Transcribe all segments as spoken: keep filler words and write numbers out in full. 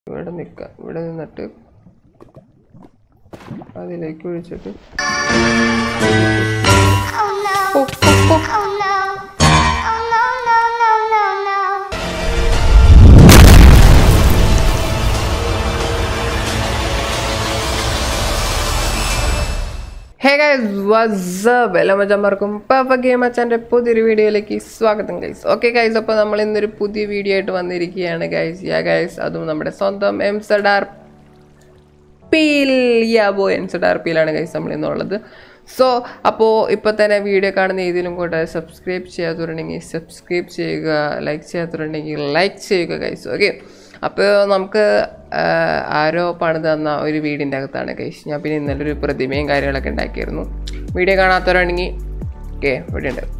ഇവിടെ നിൽക്കാം. ഇവിടെ നിന്നിട്ട് അതിലേക്ക് ഒഴിച്ചിട്ട് Hey guys, what's up? എല്ലാവർക്കും പപ്പ ഗെയിം അച്ഛൻ്റെ പുതിയൊരു വീഡിയോയിലേക്ക് സ്വാഗതം ഗൈസ്. ഓക്കെ ഗൈസ്, അപ്പോൾ നമ്മൾ ഇന്നൊരു പുതിയ വീഡിയോ ആയിട്ട് വന്നിരിക്കുകയാണ് ഗൈസ്. യാ ഗൈസ്, അതും നമ്മുടെ സ്വന്തം എം സെഡ് ആർ പിയിൽ യാ ബോ എം സെഡ് ആർ പിയിലാണ് ഗൈസ് നമ്മൾ ഇന്നുള്ളത്. സോ അപ്പോൾ ഇപ്പോൾ തന്നെ വീഡിയോ കാണുന്ന ഏതെങ്കിലും കൂടെ സബ്സ്ക്രൈബ് ചെയ്യാത്തവരുണ്ടെങ്കിൽ സബ്സ്ക്രൈബ് ചെയ്യുക, ലൈക്ക് ചെയ്യാത്തവരുണ്ടെങ്കിൽ ലൈക്ക് ചെയ്യുക ഗൈസ്. ഓക്കെ, അപ്പോൾ നമുക്ക് ആരോ പണിത് തന്ന ഒരു വീടിൻ്റെ അകത്താണ് ഗൈസ്. ഞാൻ പിന്നെ ഇന്നലെ ഒരു പ്രതിമയും കാര്യങ്ങളൊക്കെ ഉണ്ടാക്കിയിരുന്നു. വീഡിയോ കാണാത്തവരാണെങ്കിൽ ഓക്കെ ഇവിടെ ഉണ്ട്.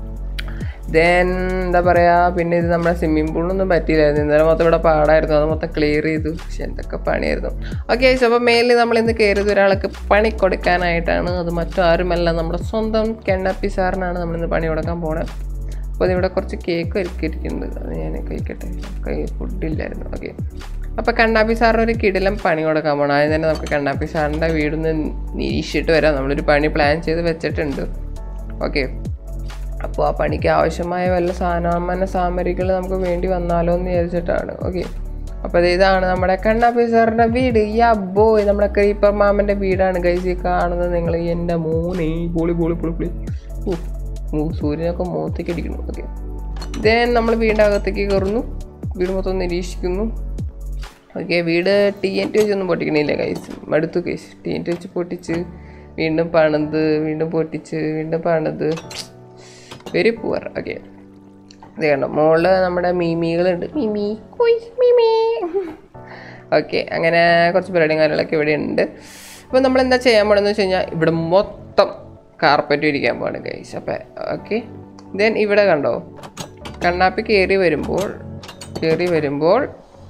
ദെൻ എന്താ പറയുക, പിന്നെ ഇത് നമ്മുടെ സ്വിമ്മിംഗ് പൂളൊന്നും പറ്റിയില്ലായിരുന്നു. ഇന്നലെ മൊത്തം ഇവിടെ പാടായിരുന്നു, അത് മൊത്തം ക്ലിയർ ചെയ്തു. പക്ഷെ എന്തൊക്കെ പണിയായിരുന്നു. ഓക്കെ ഗൈസ്, അപ്പോൾ മേലിൽ നമ്മളിന്ന് കയറിയത് ഒരാൾക്ക് പണി കൊടുക്കാനായിട്ടാണ്. അത് മറ്റാരുമല്ല, നമ്മുടെ സ്വന്തം കണ്ണപ്പി സാറിനാണ് നമ്മളിന്ന് പണി കൊടുക്കാൻ പോണത്. അപ്പോൾ അതിവിടെ കുറച്ച് കേക്ക് ഒരുക്കിയിരിക്കുന്നുണ്ട്, അത് ഞാൻ കഴിക്കട്ടെ. കൈ ഫുഡില്ലായിരുന്നു. ഓക്കെ, അപ്പോൾ കണ്ണാപ്പി സാറിന് ഒരു കിടിലം പണി കൊടുക്കാൻ പോകണം. ആദ്യം തന്നെ നമുക്ക് കണ്ണാപ്പി സാറിൻ്റെ വീടൊന്ന് നിരീക്ഷിച്ചിട്ട് വരാം. നമ്മളൊരു പണി പ്ലാൻ ചെയ്ത് വെച്ചിട്ടുണ്ട്. ഓക്കെ, അപ്പോൾ ആ പണിക്ക് ആവശ്യമായ വല്ല സാമാന സാമഗ്രികൾ നമുക്ക് വേണ്ടി വന്നാലോ എന്ന് വിചാരിച്ചിട്ടാണ്. ഓക്കെ, അപ്പോൾ ഇതാണ് നമ്മുടെ കണ്ണാപ്പി സാറിൻ്റെ വീട്. യാ ബോയ്, നമ്മുടെ ക്രീപ്പർ മാമൻ്റെ വീടാണ് ഗൈസ് ഈ കാണുന്നത്. നിങ്ങൾ എൻ്റെ മോനെ പൊളി പൊളി പൊളി പൊളി ഓ സൂര്യനൊക്കെ മുഖത്തേക്ക് അടിക്കുന്നു. ഓക്കെ, ദെൻ നമ്മൾ വീടിൻ്റെ അകത്തേക്ക് കയറുന്നു, വീട് മൊത്തം നിരീക്ഷിക്കുന്നു. ഓക്കെ, വീട് ടി എൻ ടി വെച്ചൊന്നും പൊട്ടിക്കണില്ല ഗൈസ്, മടുത്തു ഗൈസ്. ടി എൻ ടി വെച്ച് പൊട്ടിച്ച് വീണ്ടും പണിത് വീണ്ടും പൊട്ടിച്ച് വീണ്ടും പണിത് വെരി പുവർ. ഓക്കെ, ഇത് കണ്ടോ മുകളിൽ നമ്മുടെ മീമികളുണ്ട്. മിമി കൊയ് മിമി. ഓക്കെ, അങ്ങനെ കുറച്ച് പരിപാടിയും കാര്യങ്ങളൊക്കെ ഇവിടെ ഉണ്ട്. അപ്പോൾ നമ്മൾ എന്താ ചെയ്യാൻ പോകണമെന്ന് വെച്ച് കഴിഞ്ഞാൽ ഇവിടെ മൊത്തം കാർപ്പറ്റ് ഇരിക്കാൻ പോവാണ് ഗൈസ്. അപ്പം ഓക്കെ, ദെൻ ഇവിടെ കണ്ടോ കണ്ണാപ്പി കയറി വരുമ്പോൾ കയറി വരുമ്പോൾ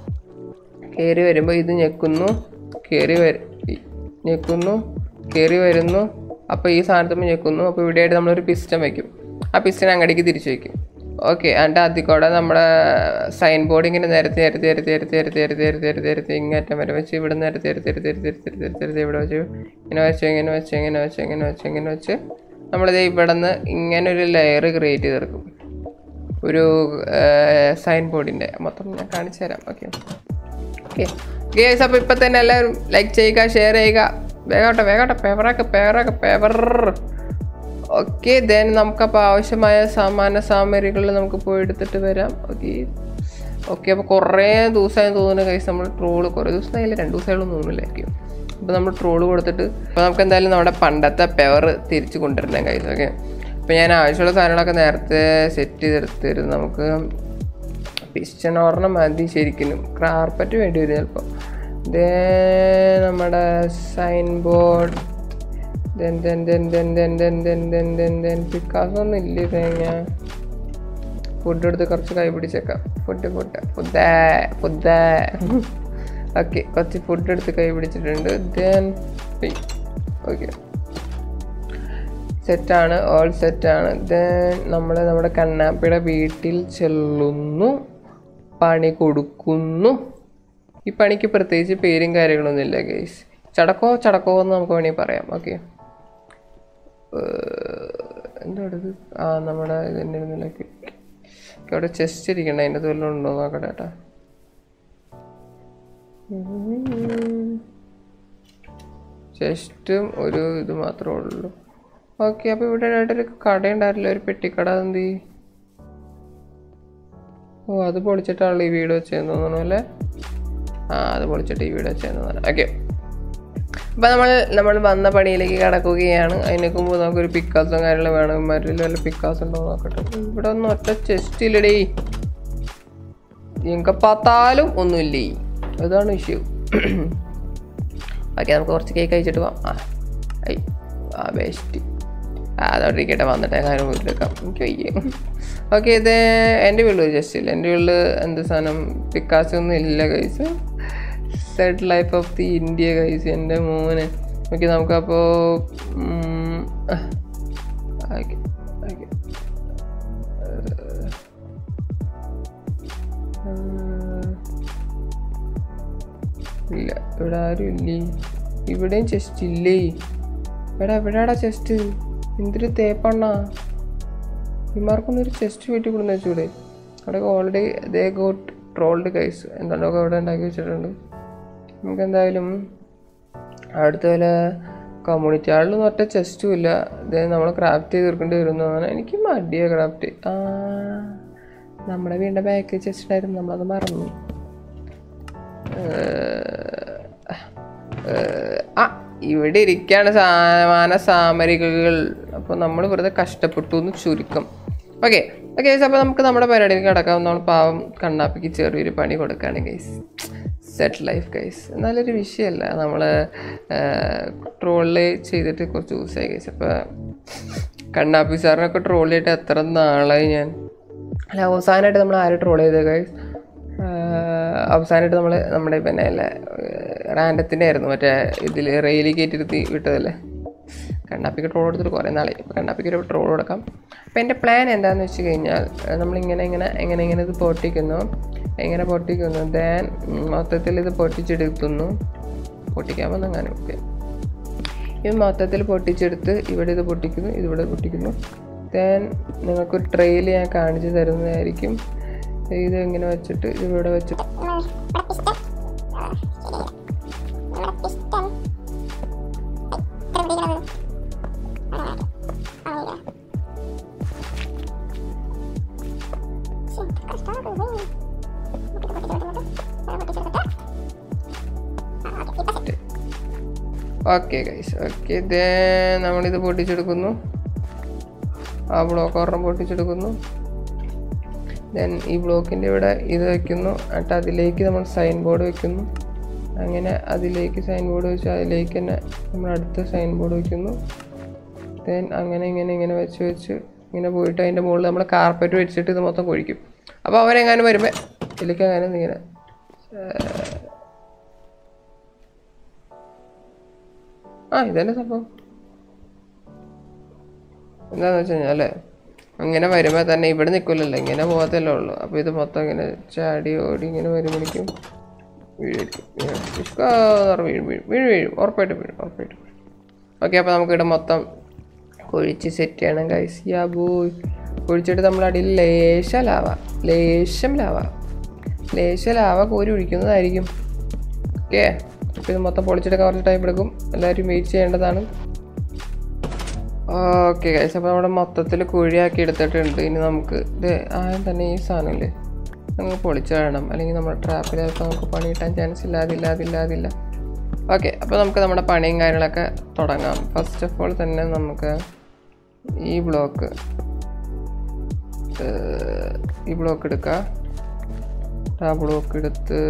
കയറി വരുമ്പോൾ ഇത് ഞെക്കുന്നു, കയറി വര ഞെക്കുന്നു കയറി വരുന്നു. അപ്പോൾ ഈ സാധനത്തുമ്പോൾ ഞെക്കുന്നു. അപ്പോൾ ഇവിടെയായിട്ട് നമ്മളൊരു പിസ്റ്റൺ വയ്ക്കും. ആ പിസ്റ്റൺ അങ്ങടേക്ക് തിരിച്ചു വയ്ക്കും. ഓക്കെ, അതിൻ്റെ അതിൽ കൂടെ നമ്മുടെ സൈൻ ബോർഡ് ഇങ്ങനെ നിരത്തി നിരത്തി നിരത്തി നിരത്തി നിരത്തി നിരത്തി നിരത്തി നിരത്തി നിരത്തി ഇങ്ങേറ്റം വരെ വെച്ച് ഇവിടെ നിരത്തി നിരത്തി നിരത്തി നിരത്തി നിരത്തി നിരത്തി നിരത്തി ഇവിടെ വെച്ച് ഇങ്ങനെ വെച്ച് ഇങ്ങനെ വെച്ച് ഇങ്ങനെ വെച്ച് ഇങ്ങനെ വെച്ച് ഇങ്ങനെ വെച്ച് നമ്മളിത് ഇവിടെ നിന്ന് ഇങ്ങനെ ഒരു ലെയർ ക്രിയേറ്റ് ചെയ്തെടുക്കും, ഒരു സൈൻ ബോർഡിൻ്റെ. മൊത്തം ഞാൻ കാണിച്ചു തരാം. ഓക്കെ ഓക്കെ ഗേസ്, അപ്പോൾ ഇപ്പം തന്നെ എല്ലാവരും ലൈക്ക് ചെയ്യുക, ഷെയർ ചെയ്യുക. വേഗോട്ടെ വേഗോട്ടെ പേപ്പറൊക്കെ പേപ്പറൊക്കെ പേപ്പർ. ഓക്കെ, ദെൻ നമുക്കപ്പോൾ ആവശ്യമായ സാമാന സാമഗ്രികൾ നമുക്ക് പോയി എടുത്തിട്ട് വരാം. ഓക്കെ ഓക്കെ അപ്പോൾ കുറേ ദിവസമായി തോന്നുന്നു കൈസ് നമ്മൾ ട്രോള് കുറേ ദിവസമായില്ല, രണ്ട് ദിവസമായാലും തോന്നുന്നില്ലായിരിക്കും. അപ്പോൾ നമ്മൾ ട്രോള് കൊടുത്തിട്ട് അപ്പോൾ നമുക്ക് എന്തായാലും നമ്മുടെ പണ്ടത്തെ പെവർ തിരിച്ച് കൊണ്ടുവരണം കൈസ്. ഓക്കെ, അപ്പോൾ ഞാൻ ആവശ്യമുള്ള സാധനങ്ങളൊക്കെ നേരത്തെ സെറ്റ് ചെയ്തെടുത്തിരുന്നു. നമുക്ക് പിസ്റ്റൺ ഓർണം മതി ശരിക്കും, കാർപ്പറ്റ് വേണ്ടി വരും ചിലപ്പോൾ. ദേ നമ്മുടെ sign board, then then then then then then then then then then പിക്കാസൊന്നും ഇല്ല തേങ്ങ. ഫുഡ് എടുത്ത് കുറച്ച് കൈ പിടിച്ചേക്കാം. Food food food food okay, കുറച്ച് ഫുഡ് എടുത്ത് കൈ പിടിച്ചിട്ടുണ്ട്. ദെൻ ഓക്കെ സെറ്റാണ്, ഓൾ സെറ്റാണ്. ദെൻ നമ്മൾ നമ്മുടെ കണ്ണാപ്പിയുടെ വീട്ടിൽ ചെല്ലുന്നു, പണി കൊടുക്കുന്നു. ഈ പണിക്ക് പ്രത്യേകിച്ച് പേരും കാര്യങ്ങളൊന്നും ഇല്ല ഗൈസ്. ചടക്കോ ചടക്കോ എന്ന് നമുക്ക് വേണമെങ്കിൽ പറയാം. ഓക്കെ, എന്താ ഇത്? ആ നമ്മുടെ ഇതിൻ്റെ ഇതിലൊക്കെ അവിടെ ചെസ്റ്റ് ഇരിക്കണ്ട, അതിൻ്റെ തൊഴിലും ഉണ്ടോ നോക്കട്ടെ കേട്ടോ. ചെസ്റ്റും ഒരു ഇത് മാത്രമേ ഉള്ളൂ. ഓക്കെ, അപ്പോൾ ഇവിടെ ആയിട്ടൊരു കട ഉണ്ടായിരുന്നില്ല, ഒരു പെട്ടിക്കട. എന്ത് ഓ അത് പൊളിച്ചിട്ടാണല്ലോ ഈ വീട് വെച്ചതെന്ന് തോന്നണു അല്ലേ? ആ അത് പൊളിച്ചിട്ട് ഈ വീട് വെച്ചതെന്ന് തോന്നണം. ഓക്കെ, അപ്പോൾ നമ്മൾ നമ്മൾ വന്ന പണിയിലേക്ക് കടക്കുകയാണ്. അതിനൊക്കെ മുമ്പ് നമുക്കൊരു പിക്കാസും കാര്യങ്ങളും വേണം. മരിൽ വല്ല പിക്കാസ് ഉണ്ടോ നോക്കട്ടെ. ഇവിടെ ഒന്നും ഒറ്റ ചെസ്റ്റ് ഇല്ലടേ, എങ്ക പാത്താലും ഒന്നുമില്ലേ, അതാണ് ഇഷ്യൂ. ഓക്കെ, നമുക്ക് കുറച്ച് കേക്ക് കഴിച്ചിട്ട് പോവാം. ആ ഐ ആ ബെസ്റ്റ്. ആ അതോടെ ഇരിക്കട്ടെ, വന്നിട്ട് കാര്യം വീട്ടിലെടുക്കാം, എനിക്ക് വയ്യ. ഓക്കെ, ഇത് എൻ്റെ വീട്ടിൽ ജസ്റ്റ് ഇല്ല. എൻ്റെ വീട്ടിൽ എന്ത് സാധനം പിക്കാസ് ഒന്നും ഇല്ല guys. Sad life of the India guys, എൻ്റെ മോന്. ഓക്കെ, നമുക്കപ്പോൾ ഓക്കെ ഓക്കെ ഇല്ല, ഇവിടെ ആരും ഇല്ലേ. ഇവിടെയും ചെസ്റ്റ് ഇല്ലേ. എടാ എവിടെയാടാ ചെസ്റ്റ്? എന്തൊരു തേപ്പണ്ണാ. ഇമാർക്കൊന്നൊരു ചെസ്റ്റ് വീട്ടിൽ കൊണ്ടു വെച്ചൂടെ? അവിടെ ഓൾറെഡി ദേ ഗോട്ട് ട്രോൾഡ് ഗൈസ്. എന്താണ്ടൊക്കെ അവിടെ ഉണ്ടാക്കി വെച്ചിട്ടുണ്ട്. നമുക്ക് എന്തായാലും അടുത്ത വല്ല കമ്മ്യൂണിറ്റി ആളിലൊന്നും ഒറ്റ ചെസ്റ്റും ഇല്ല. ഇത് നമ്മൾ ക്രാഫ്റ്റ് ചെയ്ത് തീർക്കേണ്ടി വരുന്നു. അങ്ങനെ എനിക്ക് മടിയ ക്രാഫ്റ്റ്. ആ നമ്മുടെ വീടിൻ്റെ ബാക്കിൽ ചെസ്റ്റ് ഉണ്ടായിരുന്നു, നമ്മളത് മറന്നു. ആ ഇവിടെ ഇരിക്കുകയാണ് സാമാന സാമരികകൾ. അപ്പോൾ നമ്മൾ വെറുതെ കഷ്ടപ്പെട്ടു എന്ന് ചുരുക്കം. ഓക്കെ ഓക്കെ ഗൈസ്, അപ്പോൾ നമുക്ക് നമ്മുടെ പരിപാടിയിൽ കിടക്കാം. നമ്മൾ പാവം കണ്ണാപ്പിക്ക് ചെറിയൊരു പണി കൊടുക്കുകയാണ് ഗൈസ്. Set life guys. നല്ലൊരു വിഷയമല്ല. നമ്മൾ ട്രോളിൽ ചെയ്തിട്ട് കുറച്ച് ദിവസമായി ഗൈസ്. അപ്പോൾ കണ്ണാപ്പി സാറിനൊക്കെ ട്രോൾ ചെയ്തിട്ട് എത്ര നാളായി ഞാൻ. അല്ല, അവസാനമായിട്ട് നമ്മൾ ആരും ട്രോൾ ചെയ്തത് ഗൈസ്? അവസാനമായിട്ട് നമ്മൾ നമ്മുടെ പിന്നെ അല്ലേ റാൻഡത്തിൻ്റെ ആയിരുന്നു, മറ്റേ ഇതിൽ റെയിലിൽ കയറ്റിരുത്തി വിട്ടതല്ലേ. കണ്ണാപ്പിക്ക് ട്രോൾ കൊടുത്തിട്ട് കുറേ നാളെ. ഇപ്പോൾ കണ്ണാപ്പിക്ക് ഒരു ട്രോൾ കൊടുക്കാം. അപ്പോൾ എൻ്റെ പ്ലാൻ എന്താണെന്ന് വെച്ച് കഴിഞ്ഞാൽ നമ്മളിങ്ങനെ ഇങ്ങനെ എങ്ങനെ ഇങ്ങനെ ഇത് പൊട്ടിക്കുന്നു, എങ്ങനെ പൊട്ടിക്കുന്നു, ദെൻ മൊത്തത്തിൽ ഇത് പൊട്ടിച്ചെടുക്കുന്നു. പൊട്ടിക്കാൻ വന്നെങ്ങാനും ഓക്കെ. ഇത് മൊത്തത്തിൽ പൊട്ടിച്ചെടുത്ത് ഇവിടെ ഇത് പൊട്ടിക്കുന്നു, ഇതിവിടെ പൊട്ടിക്കുന്നു. ദെൻ നിങ്ങൾക്കൊരു ട്രെയിൽ ഞാൻ കാണിച്ചു തരുന്നതായിരിക്കും. ഇത് ഇങ്ങനെ വെച്ചിട്ട് ഇതിവിടെ വെച്ചിട്ട് ഓക്കെ ഗൈസ്. ഓക്കെ ദെൻ നമ്മളിത് പൊട്ടിച്ചെടുക്കുന്നു. ആ ബ്ലോക്ക് ഒരെണ്ണം പൊട്ടിച്ചെടുക്കുന്നു. ദെൻ ഈ ബ്ലോക്കിൻ്റെ ഇവിടെ ഇത് വയ്ക്കുന്നു. എന്നിട്ട് അതിലേക്ക് നമ്മൾ സൈൻ ബോർഡ് വയ്ക്കുന്നു. അങ്ങനെ അതിലേക്ക് സൈൻ ബോർഡ് വെച്ച് അതിലേക്ക് തന്നെ നമ്മൾ അടുത്ത സൈൻ ബോർഡ് വയ്ക്കുന്നു. ദെൻ അങ്ങനെ ഇങ്ങനെ ഇങ്ങനെ വെച്ച് വെച്ച് ഇങ്ങനെ പോയിട്ട് അതിൻ്റെ മുകളിൽ നമ്മൾ കാർപ്പറ്റ് വെച്ചിട്ട് ഇത് മൊത്തം കൊഴിക്കും. അപ്പോൾ അവരെങ്ങാനും വരുമ്പോൾ ഇതിലേക്ക് അങ്ങനെ ഇങ്ങനെ ആ ഇതന്നെ സംഭവം. എന്താണെന്ന് വെച്ച് കഴിഞ്ഞാൽ അല്ലേ, അങ്ങനെ വരുമ്പോൾ തന്നെ ഇവിടെ നിൽക്കില്ലല്ലോ, ഇങ്ങനെ പോകത്തല്ലേ ഉള്ളൂ. അപ്പോൾ ഇത് മൊത്തം ഇങ്ങനെ ചാടി ഓടി ഇങ്ങനെ വരുമ്പോഴേക്കും വീഴായിരിക്കും. വീഴും വീഴും വീഴും വീഴും ഉറപ്പായിട്ട് വീഴും ഉറപ്പായിട്ട് വീഴും. ഓക്കെ, അപ്പോൾ നമുക്കിവിടെ മൊത്തം കൊഴിച്ച് സെറ്റ് ചെയ്യണം ഗൈസ്. Ya boy. കൊഴിച്ചിട്ട് നമ്മൾ അടിയിൽ ലേശ ലാവ ലേശം ലാവ ലേശ ലാവ കോരി ഒഴിക്കുന്നതായിരിക്കും. ഓക്കെ, അപ്പോൾ ഇത് മൊത്തം പൊളിച്ചെടുക്കാൻ കുറച്ച് ടൈം എടുക്കും. എല്ലാവരും വെയിറ്റ് ചെയ്യേണ്ടതാണ്. ഓക്കെ ഗൈസ്, അപ്പോൾ നമ്മുടെ മൊത്തത്തിൽ കുഴിയാക്കി എടുത്തിട്ടുണ്ട്. ഇനി നമുക്ക് ഇത് ആദ്യം തന്നെ ഈ സാധനമില്ലേ നമുക്ക് പൊളിച്ചു കളയണം, അല്ലെങ്കിൽ നമ്മുടെ ട്രാപ്പിലൊക്കെ നമുക്ക് പണി കിട്ടാൻ ചാൻസ് ഇല്ല. അതില്ല അതില്ല അതില്ല ഓക്കെ, അപ്പോൾ നമുക്ക് നമ്മുടെ പണിയും കാര്യങ്ങളൊക്കെ തുടങ്ങാം. ഫസ്റ്റ് ഓഫ് ഓൾ തന്നെ നമുക്ക് ഈ ബ്ലോക്ക് ഈ ബ്ലോക്ക് എടുക്കുക. ആ ബ്ലോക്ക് എടുത്ത്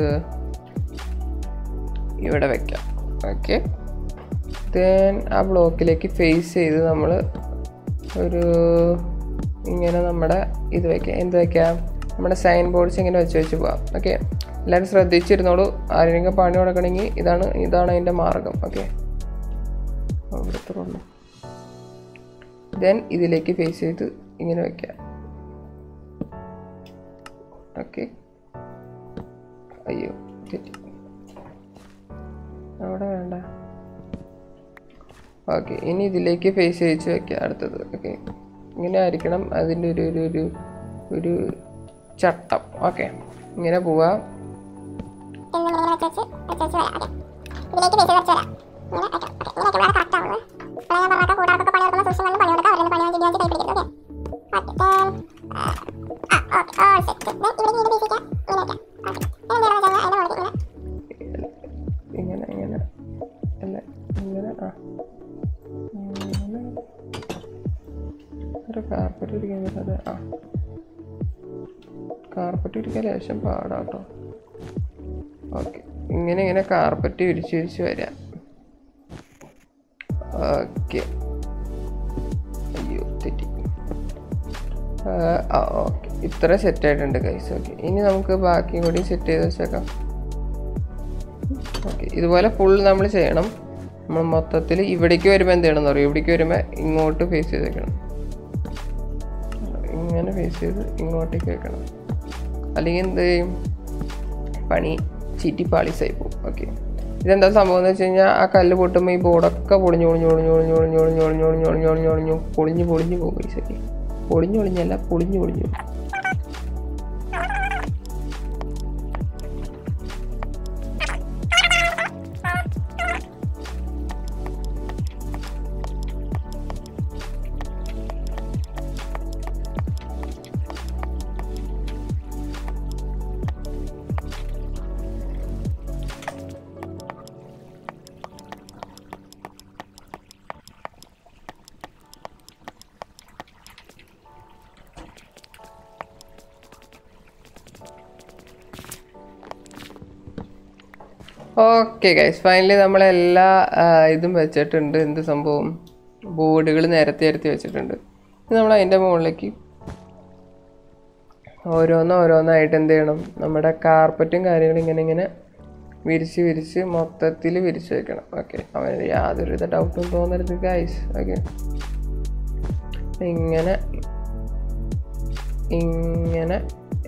ഇവിടെ വയ്ക്കാം. ഓക്കെ, ദെൻ ആ ബ്ലോക്കിലേക്ക് ഫേസ് ചെയ്ത് നമ്മൾ ഒരു ഇങ്ങനെ നമ്മുടെ ഇത് വയ്ക്കാം. എന്ത് വയ്ക്കാം? നമ്മുടെ സൈൻ ബോർഡ്സ് ഇങ്ങനെ വെച്ച് വെച്ച് പോവാം. ഓക്കെ, എല്ലാവരും ശ്രദ്ധിച്ചിരുന്നോളൂ. ആരെങ്കിലും പണി കൊടുക്കണമെങ്കിൽ ഇതാണ് ഇതാണ് അതിൻ്റെ മാർഗം. ഓക്കെ, ഇവിടുത്തെ ദെൻ ഇതിലേക്ക് ഫേസ് ചെയ്ത് ഇങ്ങനെ വയ്ക്കാം. ഓക്കെ, അയ്യോ തെറ്റി, അവിടെ വേണ്ട. ഓക്കെ, ഇനി ഇതിലേക്ക് ഫേസ് ചെയ്ത് വയ്ക്കാം അടുത്തത്. ഓക്കെ, ഇങ്ങനെ ആയിരിക്കണം അതിൻ്റെ ഒരു ഒരു ഒരു ഒരു ചട്ടം. ഓക്കെ, ഇങ്ങനെ പോവാം. ഇങ്ങനെ ഇങ്ങനെ അല്ല ഇങ്ങനെ ആ ഒരു കാർപ്പറ്റ് ഇരിക്കാൻ പറ്റാതെ ആ കാർപ്പറ്റ് ഇരിക്കാൻ ലേശം പാടാട്ടോ. ഓക്കെ, ഇങ്ങനെ ഇങ്ങനെ കാർപ്പറ്റ് വിരിച്ച് വിരിച്ച് വരാം. ഓക്കെ, അയ്യോ തെറ്റി. ആ ഓക്കെ, ഇത്ര സെറ്റായിട്ടുണ്ട് ഗൈസ്. ഓക്കെ, ഇനി നമുക്ക് ബാക്കിയും കൂടി സെറ്റ് ചെയ്ത് വെച്ചേക്കാം. ഓക്കെ, ഇതുപോലെ ഫുൾ നമ്മൾ ചെയ്യണം. നമ്മൾ മൊത്തത്തിൽ ഇവിടേക്ക് വരുമ്പോൾ എന്ത് ചെയ്യണം എന്ന് പറയും? ഇവിടേക്ക് വരുമ്പോൾ ഇങ്ങോട്ട് ഫേസ് ചെയ്ത് വെക്കണം. ഇങ്ങനെ ഫേസ് ചെയ്ത് ഇങ്ങോട്ടേക്ക് വെക്കണം, അല്ലെങ്കിൽ എന്ത് ചെയ്യും? പണി ചീറ്റി പാളിസായി പോകും. ഓക്കെ, ഇതെന്താ സംഭവം എന്ന് വെച്ച് കഴിഞ്ഞാൽ ആ കല്ല് പൊട്ടുമ്പോൾ ഈ ബോർഡൊക്കെ പൊളിഞ്ഞു പൊളിഞ്ഞു പൊളിഞ്ഞു പൊളിഞ്ഞു പൊളിഞ്ഞു പൊളിഞ്ഞു പൊളിഞ്ഞു പൊളിഞ്ഞു പൊളിഞ്ഞു പൊളിഞ്ഞു പൊളിഞ്ഞു പൊളിഞ്ഞു പോകും പൈസക്ക്. പൊളിഞ്ഞു പൊളിഞ്ഞല്ല പൊളിഞ്ഞു പൊളിഞ്ഞു. ഓക്കെ ഗൈസ്, ഫൈനലി നമ്മളെല്ലാ ഇതും വെച്ചിട്ടുണ്ട്. എന്ത് സംഭവം, ബോർഡുകൾ നിരത്തി നിരത്തി വെച്ചിട്ടുണ്ട്. നമ്മൾ അതിൻ്റെ മുകളിലേക്ക് ഓരോന്നോ ഓരോന്നായിട്ട് എന്ത് ചെയ്യണം, നമ്മുടെ കാർപ്പറ്റും കാര്യങ്ങളും ഇങ്ങനെ ഇങ്ങനെ വിരിച്ച് വിരിച്ച് മൊത്തത്തിൽ വിരിച്ച് വെക്കണം. ഓക്കെ, അവന് യാതൊരുവിധ ഡൗട്ടും തോന്നരുത് ഗൈസ്. ഓക്കെ, ഇങ്ങനെ ഇങ്ങനെ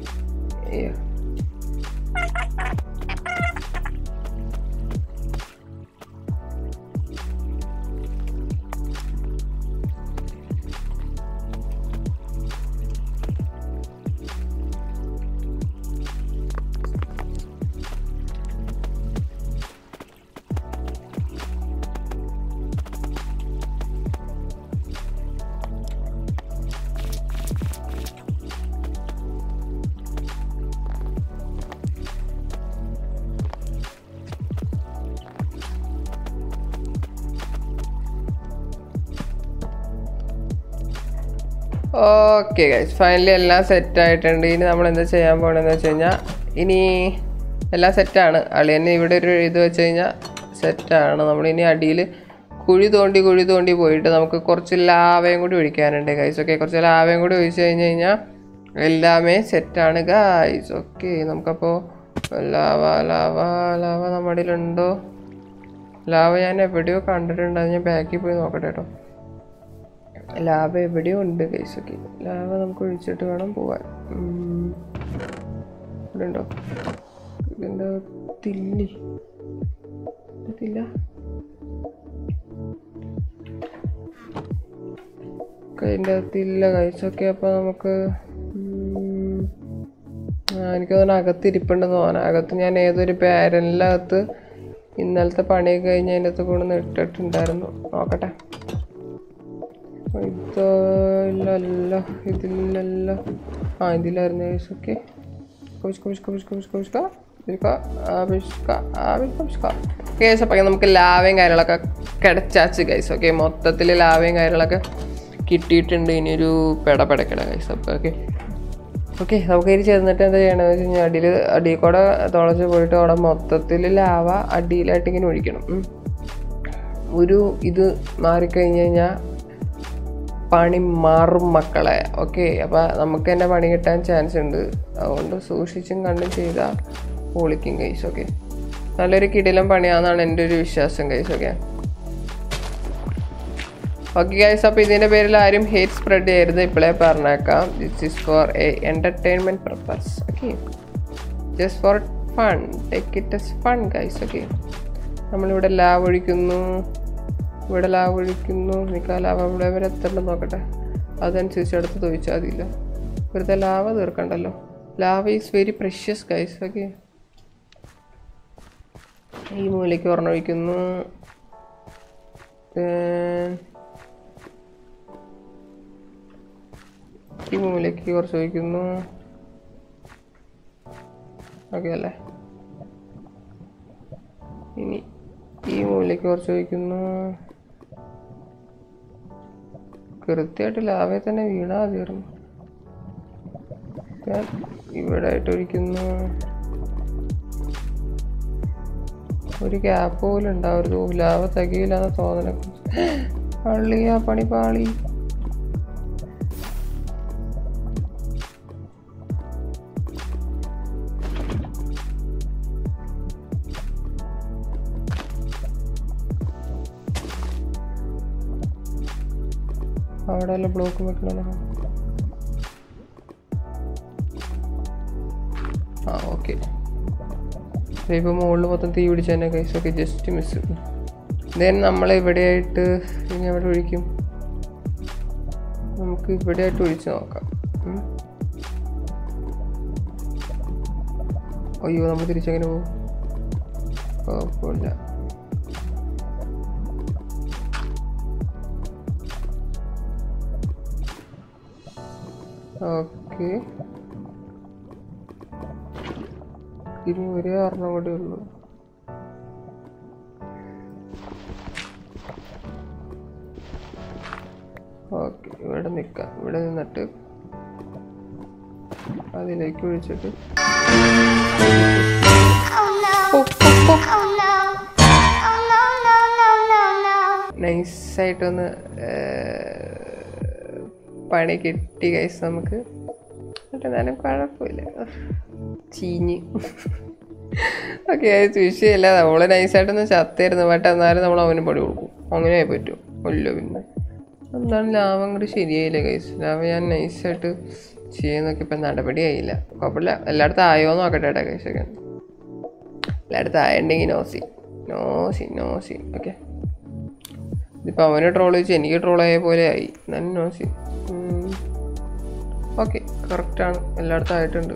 ഓക്കെ ഗൈസ്, ഫൈനലി എല്ലാം സെറ്റായിട്ടുണ്ട്. ഇനി നമ്മൾ എന്താ ചെയ്യാൻ പോകണമെന്ന് വെച്ച് കഴിഞ്ഞാൽ, ഇനി എല്ലാം സെറ്റാണ്. അളിയന്നെ ഇവിടെ ഒരു ഇത് വെച്ച് കഴിഞ്ഞാൽ സെറ്റാണ്. നമ്മളിനി അടിയിൽ കുഴി തോണ്ടി കുഴി തോണ്ടി പോയിട്ട് നമുക്ക് കുറച്ച് ലാവയും കൂടി ഒഴിക്കാനുണ്ട് ഗൈസ്. ഓക്കെ, കുറച്ച് ലാവയും കൂടി ഒഴിച്ച് കഴിഞ്ഞ് കഴിഞ്ഞാൽ എല്ലാമേ സെറ്റാണ് ഗൈസ്. ഓക്കെ, നമുക്കപ്പോൾ ലാവ ലാവ ലാവ നമ്മുടെ ഉണ്ടോ? ലാവ ഞാൻ എവിടെയോ കണ്ടിട്ടുണ്ട്, അത് ഞാൻ ബാക്കിൽ പോയി നോക്കട്ടെ കേട്ടോ. ലാവ എവിടെയോ ഉണ്ട് ഗൈസ്. ഓക്കെ, ലാവ നമുക്ക് ഒഴിച്ചിട്ട് വേണം പോവാൻ. ഇവിടെ ഉണ്ടോ? ഇതിൻ്റെ തില്ലി തില്ല അതിൻ്റെ അകത്തില്ല ഗൈസ്. ഓക്കെ, അപ്പോൾ നമുക്ക് എനിക്ക് തോന്നുന്നു അകത്തിരിപ്പുണ്ടെന്ന് തോന്നാം. അകത്ത് ഞാൻ ഏതൊരു പാരലിനകത്ത് ഇന്നലത്തെ പണിയൊക്കെ കഴിഞ്ഞ് അതിൻ്റെ അകത്ത് കൊണ്ടുവന്ന് ഇട്ടിട്ടുണ്ടായിരുന്നു. നോക്കട്ടെ. ഇത് ഇല്ലല്ലോ, ഇതില്ലല്ലോ. ആ, ഇതിലായിരുന്നു ഗൈസ്. ഓക്കെ, ഗൈസ് അപ്പം നമുക്ക് ലാവയും കാര്യങ്ങളൊക്കെ കിടച്ചാച്ച് ഗൈസ്. ഓക്കെ, മൊത്തത്തിൽ ലാവയും കാര്യങ്ങളൊക്കെ കിട്ടിയിട്ടുണ്ട്. ഇനിയൊരു പെടപെടക്കട ഗൈസ്. അപ്പോൾ ഓക്കെ ഓക്കെ നമുക്ക് ഇനി ചെന്നിട്ട് എന്താ ചെയ്യണമെന്ന് വെച്ച് കഴിഞ്ഞാൽ, അടിയിൽ അടിയിൽ കൂടെ തുളച്ച് പോയിട്ട് അവിടെ മൊത്തത്തിൽ ലാവ അടിയിലായിട്ട് ഇങ്ങനെ ഒഴിക്കണം. ഒരു ഇത് മാറിക്കഴിഞ്ഞ് കഴിഞ്ഞാൽ പണി മാറും മക്കളെ. ഓക്കെ, അപ്പോൾ നമുക്ക് തന്നെ പണി കിട്ടാൻ ചാൻസ് ഉണ്ട്. അതുകൊണ്ട് സൂക്ഷിച്ചും കണ്ടും ചെയ്താൽ പൊളിക്കും ഗൈസ്. ഓക്കെ, നല്ലൊരു കിടിലം പണിയാണെന്നാണ് എൻ്റെ ഒരു വിശ്വാസം ഗൈസ്. ഓക്കെ ഓക്കെ ഗൈസ്, അപ്പോൾ ഇതിൻ്റെ പേരിൽ ആരും ഹേറ്റ് സ്പ്രെഡ് ചെയ്യരുത്, ഇപ്പോഴേ പറഞ്ഞേക്കാം. This is for a entertainment purpose. Okay, just for fun, take it as fun guys. Okay, നമ്മളിവിടെ ലാവ് ഒഴിക്കുന്നു, ഇവിടെ ലാവ് ഒഴിക്കുന്നു. എനിക്ക് ആ ലാവ് ഇവിടെ വരെ എത്തണ്ടെന്ന് നോക്കട്ടെ, അതനുസരിച്ച് അടുത്ത് തൊഴിച്ചാൽ മതിയില്ല. വെറുതെ ലാവ തീർക്കണ്ടല്ലോ. Lava is very precious guys. Okay, ഈ മൂലയ്ക്ക് ഒരെണ്ണം ഒഴിക്കുന്നു. ഈ മൂലയ്ക്ക് കുറച്ച് ഒഴിക്കുന്നു. ഓക്കെ അല്ലേ, ഇനി ഈ മൂലയ്ക്ക് കുറച്ച് ഒഴിക്കുന്നു. കൃത്യമായിട്ട് ലാവേ തന്നെ വീണാ തീർന്നു. ഇവിടെ ആയിട്ട് ഒഴിക്കുന്നു. ഒരു ഗ്യാപ്പ് പോലും ഉണ്ടാവരുത്. ലാവ തികയില്ലാന്ന് തോന്നണ പള്ളി. ആ പണി പാളി. അവിടെ എല്ലാം ബ്ലോക്ക് വെക്കണല്ലോ. ആ ഓക്കെ, ഇപ്പോൾ മുകളിൽ മൊത്തം തീ പിടിച്ച് തന്നെ guys. Okay, just miss. Then നമ്മൾ ഇവിടെയായിട്ട് ഇനി എവിടെ ഒഴിക്കും? നമുക്ക് ഇവിടെയായിട്ട് ഒഴിച്ച് നോക്കാം. അയ്യോ, നമ്മൾ തിരിച്ചെങ്ങനെ പോകും? കുഴപ്പമില്ല. ഓക്കെ, ഇനി ഒരേ ഒരെണ്ണം കൂടെ ഉള്ളൂ. ഓക്കെ, ഇവിടെ നിൽക്കാം. ഇവിടെ നിന്നിട്ട് അതിലേക്ക് ഒഴിച്ചിട്ട് നൈസായിട്ടൊന്ന് പണി കിട്ടി ഗൈസ് നമുക്ക്. എന്നിട്ട് എന്നാലും കുഴപ്പമില്ല, ചീഞ്ഞ്. ഓക്കെ, അത് വിഷയമില്ല. നമ്മൾ നൈസായിട്ടൊന്ന് ചത്തായിരുന്നു. ബട്ട് എന്നാലും നമ്മൾ അവന് പണി കൊടുക്കും. അങ്ങനെ പറ്റും. അല്ലോ പിന്നെ എന്താണ് ലാഭം കൂടി ശരിയായില്ല ഗൈസ്. ലാഭം ഞാൻ നൈസായിട്ട് ചെയ്യാൻ നോക്കിയപ്പോൾ നടപടിയായില്ല. കുഴപ്പമില്ല, എല്ലായിടത്തും ആയോ നോക്കട്ടെ ഏട്ടാ ഗൈസ്. ഒക്കെ എല്ലായിടത്തും ആയിട്ടുണ്ടെങ്കിൽ നോസി നോസി നോസി ഓക്കെ. ഇതിപ്പോൾ അവന് ട്രോൾ വെച്ച് എനിക്ക് ട്രോളായ പോലെ ആയി. എന്നാലും നോസി. ഓക്കെ, കറക്റ്റാണ്, എല്ലായിടത്തും ആയിട്ടുണ്ട്.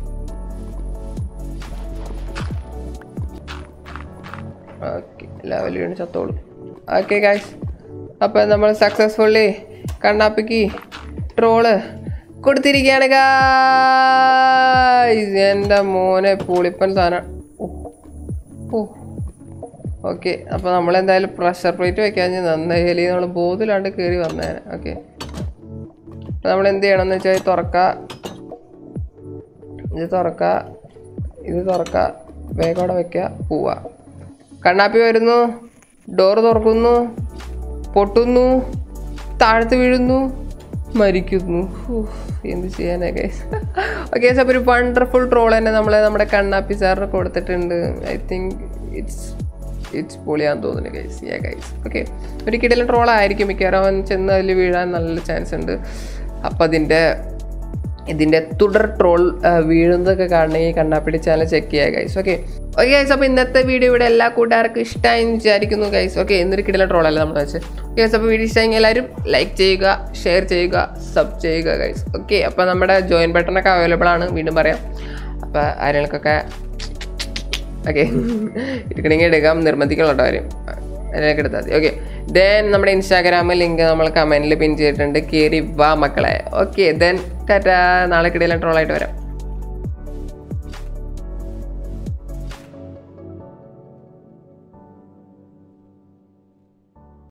ഓക്കെ, ലെവലിൽ വീണ് ചത്തോളൂ. ഓക്കെ ഗൈസ്, അപ്പോൾ നമ്മൾ സക്സസ്ഫുള്ളി കണ്ണാപ്പിക്ക് ട്രോള് കൊടുത്തിരിക്കുകയാണ് ഗൈസ്. എൻ്റെ മോനെ പൊളിപ്പൻ സാധനം. ഓ ഓക്കെ, അപ്പോൾ നമ്മളെന്തായാലും പ്രഷർ പ്ലേറ്റ് വെക്കാൻ നന്നായി. അല്ലെങ്കിൽ നമ്മൾ ബോധിലാണ്ട് കയറി വന്നേനെ. ഓക്കെ, അപ്പോൾ നമ്മൾ എന്ത് ചെയ്യണമെന്ന് വെച്ചാൽ തുറക്കുക, ഇത് തുറക്കുക, ഇത് തുറക്കുക, വേഗം അവിടെ വയ്ക്കുക, പോവുക. കണ്ണാപ്പി വരുന്നു, ഡോറ് തുറക്കുന്നു, പൊട്ടുന്നു, താഴത്ത് വീഴുന്നു, മരിക്കുന്നു. എന്ത് ചെയ്യാനാ ഗൈസ്. ഓക്കെ, അപ്പോൾ ഒരു വണ്ടർഫുൾ ട്രോൾ തന്നെ നമ്മൾ നമ്മുടെ കണ്ണാപ്പി സാറിന് കൊടുത്തിട്ടുണ്ട്. ഐ തിങ്ക് ഇറ്റ്സ് ഇറ്റ്സ് പൊളിയാന്ന് തോന്നുന്നു ഗൈസ്. യാ ഗൈസ്. ഓക്കെ, ഒരു കിടിലൻ ട്രോളായിരിക്കും മിക്കവാറും. അവൻ ചെന്ന് അതിൽ വീഴാൻ നല്ല ചാൻസ് ഉണ്ട്. അപ്പം അതിൻ്റെ ഇതിൻ്റെ തുടർ ട്രോൾ വീഴുന്നതൊക്കെ കാണണമെങ്കിൽ കണ്ണാപ്പിടി ചാനൽ ചെക്ക് ചെയ്യുക ഗൈസ്. ഓക്കെ ഓക്കെ ഗൈസ്, അപ്പോൾ ഇന്നത്തെ വീഡിയോ ഇവിടെ എല്ലാ കൂട്ടുകാർക്കും ഇഷ്ടമായി വിചാരിക്കുന്നു ഗൈസ്. ഓക്കെ, എന്നൊരു കിടില ട്രോളല്ലേ നമ്മൾ വെച്ച്. ഓക്കെ ഗൈസ്, അപ്പോൾ വീഡിയോ ഇഷ്ടമെങ്കിൽ എല്ലാവരും ലൈക്ക് ചെയ്യുക, ഷെയർ ചെയ്യുക, സബ് ചെയ്യുക ഗൈസ്. ഓക്കെ, അപ്പോൾ നമ്മുടെ ജോയിൻ ബട്ടണൊക്കെ അവൈലബിൾ ആണ്, വീണ്ടും പറയാം. അപ്പോൾ ആരെയൊക്കെ ഓക്കെ എടുക്കണമെങ്കിൽ എടുക്കാം, നിർബന്ധിക്കുള്ള കാര്യം അതിനൊക്കെ എടുത്താൽ മതി. ഓക്കെ, ദെൻ നമ്മുടെ ഇൻസ്റ്റാഗ്രാമിൽ ലിങ്ക് നമ്മൾ കമൻറ്റിൽ പിൻ ചെയ്തിട്ടുണ്ട്, കയറി വാ മക്കളെ. ഓക്കെ, ദെൻ ടാറ്റാ, നാളെ കിടിലൻ ട്രോളായിട്ട് വരാം.